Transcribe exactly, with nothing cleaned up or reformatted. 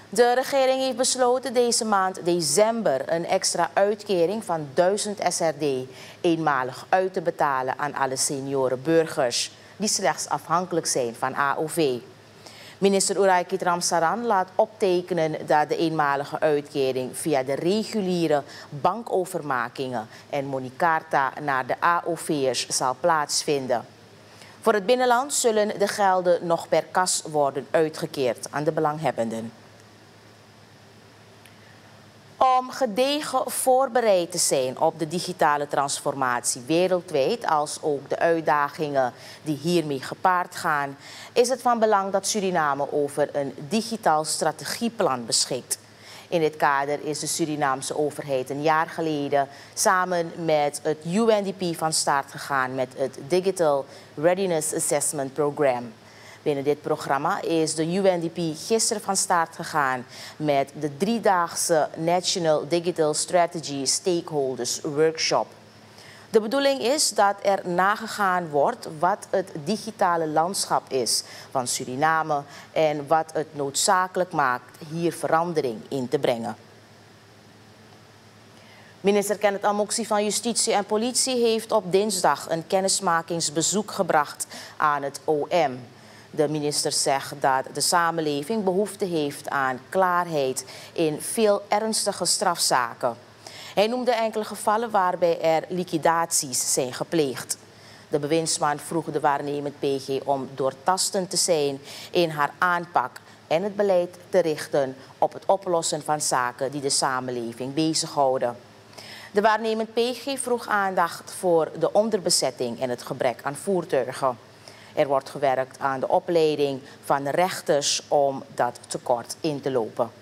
De regering heeft besloten deze maand december een extra uitkering van duizend S R D eenmalig uit te betalen aan alle seniorenburgers die slechts afhankelijk zijn van A O V. Minister Oeraiki Ramsaran laat optekenen dat de eenmalige uitkering via de reguliere bankovermakingen en moneykarta naar de A O V'ers zal plaatsvinden. Voor het binnenland zullen de gelden nog per kas worden uitgekeerd aan de belanghebbenden. Om gedegen voorbereid te zijn op de digitale transformatie wereldwijd, als ook de uitdagingen die hiermee gepaard gaan, is het van belang dat Suriname over een digitaal strategieplan beschikt. In dit kader is de Surinaamse overheid een jaar geleden samen met het U N D P van start gegaan met het Digital Readiness Assessment Program. Binnen dit programma is de U N D P gisteren van start gegaan met de driedaagse National Digital Strategy Stakeholders Workshop. De bedoeling is dat er nagegaan wordt wat het digitale landschap is van Suriname en wat het noodzakelijk maakt hier verandering in te brengen. Minister Kenneth Amoksi van Justitie en Politie heeft op dinsdag een kennismakingsbezoek gebracht aan het O M. De minister zegt dat de samenleving behoefte heeft aan klaarheid in veel ernstige strafzaken. Hij noemde enkele gevallen waarbij er liquidaties zijn gepleegd. De bewindsman vroeg de waarnemend P G om doortastend te zijn in haar aanpak en het beleid te richten op het oplossen van zaken die de samenleving bezighouden. De waarnemend P G vroeg aandacht voor de onderbezetting en het gebrek aan voertuigen. Er wordt gewerkt aan de opleiding van rechters om dat tekort in te lopen.